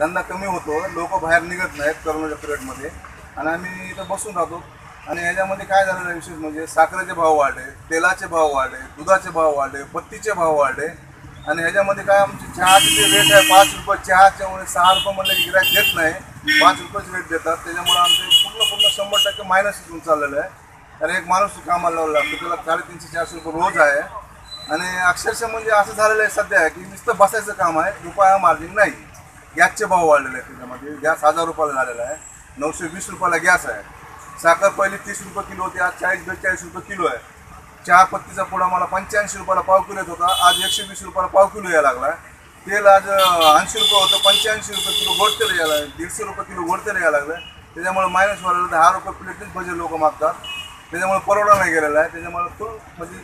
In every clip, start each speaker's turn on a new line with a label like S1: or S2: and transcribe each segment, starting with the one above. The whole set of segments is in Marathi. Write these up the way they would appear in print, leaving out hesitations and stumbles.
S1: धंदा कमी होतो, लोक बाहेर निघत नाहीत करोनाच्या पिरियडमध्ये आणि आम्ही इथं बसून राहतो. आणि ह्याच्यामध्ये काय झालेलं आहे विशेष म्हणजे साखरेचे भाव वाढले, तेलाचे भाव वाढले, दुधाचे भाव वाढले, पत्तीचे भाव वाढले. आणि ह्याच्यामध्ये काय आमची चहाचे जे रेट आहे 5 रुपये चहाच्यामुळे 6 रुपये म्हणलं की गिऱ्हाईक देत नाही, 5 रुपयेच रेट देतात. त्याच्यामुळे आमचे पूर्ण 100% मायनस येऊन चाललेलं आहे. कारण एक माणूस कामाला लावला लागतो, त्याला 350-400 रुपये रोज आहे. आणि अक्षरशः म्हणजे असं झालेलं आहे सध्या की नुसतं बसायचं काम आहे, रुपया मार्जिन नाही. गॅसचे भाव वाढलेले आहेत, त्याच्यामध्ये गॅस 1000 रुपयाला झालेला आहे, 920 रुपयाला गॅस आहे. साखर पहिली 30 रुपये किलो होती, आज 40-42 रुपये किलो आहे. चहा पत्तीचा पुडा मला 85 रुपयाला पाव किलो येत होता, आज 120 रुपयाला पाव किलो यायला लागला. तेल आज 80 रुपये होतं, 85 रुपये किलो गोड तेल यायला, 150 रुपये किलो गोड तेल यायला लागलं. त्याच्यामुळे मायनस वाढलं. 10 रुपये प्लेटच भजे लोक मागतात, त्याच्यामुळे परवडा नाही गेलेला आहे. त्याच्यामुळे फुल म्हणजे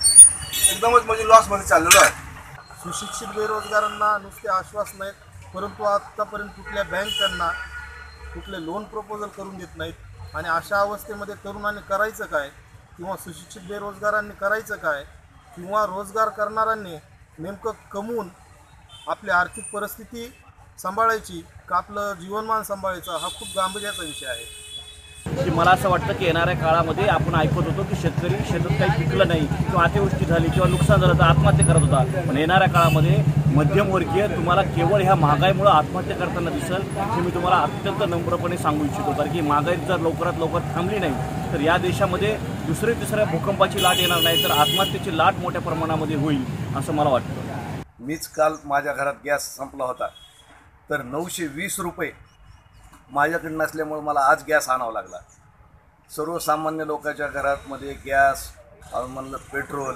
S1: एकदमच म्हणजे लॉसमध्ये चाललेलो आहे.
S2: सुशिक्षित बेरोजगारांना नुसते आश्वासन आहेत, परंतु आत्तापर्यंत कुठल्या बँक त्यांना कुठले लोन प्रपोजल करून देत नाहीत. आणि अशा अवस्थेमध्ये तरुणांनी करायचं काय, किंवा सुशिक्षित बेरोजगारांनी करायचं काय, किंवा रोजगार करणाऱ्यांनी नेमकं कमवून आपली आर्थिक परिस्थिती सांभाळायची का आपलं जीवनमान सांभाळायचं, हा खूप गांभीर्याचा विषय आहे.
S3: की मला असं वाटतं की येणाऱ्या काळामध्ये आपण ऐकत होतो की शेतकरी शेतात काही पिकलं नाही किंवा अतिवृष्टी झाली किंवा नुकसान झालं तर आत्महत्या करत होता. पण येणाऱ्या काळामध्ये मध्यमवर्गीय तुम्हाला केवळ ह्या महागाईमुळे आत्महत्या करताना दिसेल, हे मी तुम्हाला अत्यंत नम्रपणे सांगू इच्छितो. कारण की महागाई जर लवकरात लवकर थांबली नाही तर या देशामध्ये दुसऱ्या तिसऱ्या भूकंपाची लाट येणार नाही, तर आत्महत्येची लाट मोठ्या प्रमाणामध्ये होईल असं मला वाटतं.
S4: मीच काल माझ्या घरात गॅस संपला होता, तर 920 रुपये माझ्याकडे नसल्यामुळे मला आज गॅस आणावा लागला. सर्वसामान्य लोकांच्या घरामध्ये गॅस म्हणलं, पेट्रोल,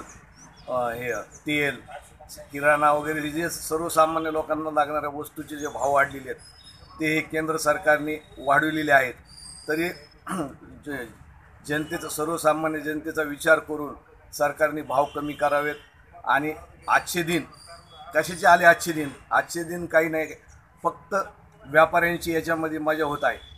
S4: हे तेल, किराणा वगैरे जे सर्वसामान्य लोकांना लागणाऱ्या वस्तूचे जे भाव वाढलेले आहेत ते केंद्र सरकारने वाढवलेले आहेत. तरी जनतेचा, सर्वसामान्य जनतेचा विचार करून सरकारने भाव कमी करावेत. आणि आजचे दिन कशाचे आले, आजचे दिन काही नाही, फक्त व्यापाऱ्यांची याच्यामध्ये मजा होत आहे.